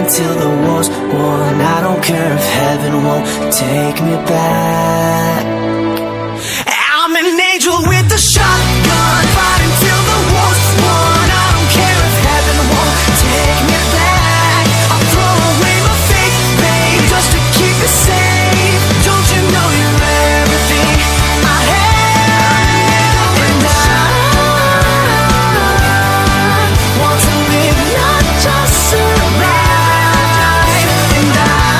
until the war's won. I don't care if heaven won't take me back. I'm an angel with a shotgun, fighting till the war's won. I don't care if heaven won't take me back. I'll throw away my faith, babe, just to keep it safe. Don't you know you're everything I have? And I want to live, not just survive. And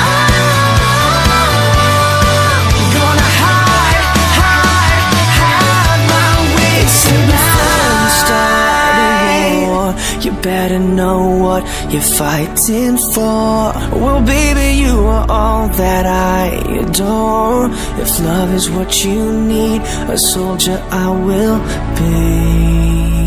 I'm gonna hide my way tonight. Start a war, you better know what you're fighting for. Well, baby, you are all that I adore. If love is what you need, a soldier I will be.